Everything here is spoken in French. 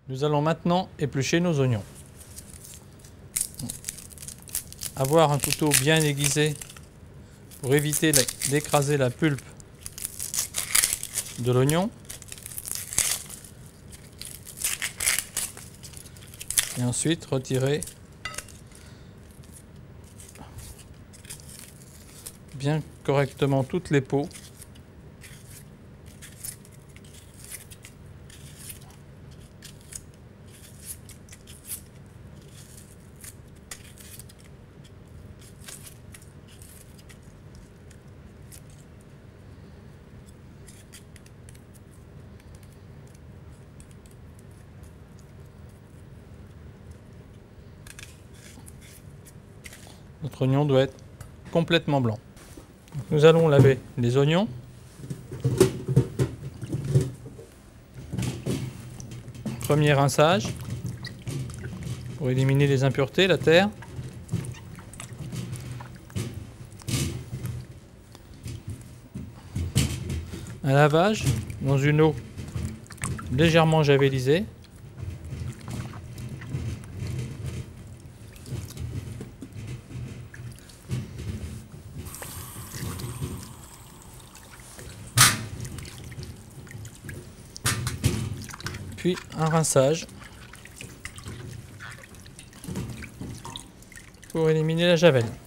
Nous allons maintenant éplucher nos oignons. Avoir un couteau bien aiguisé pour éviter d'écraser la pulpe de l'oignon. Et ensuite retirer bien correctement toutes les peaux. Notre oignon doit être complètement blanc. Nous allons laver les oignons. Premier rinçage pour éliminer les impuretés, la terre. Un lavage dans une eau légèrement javellisée. Puis un rinçage pour éliminer la javel.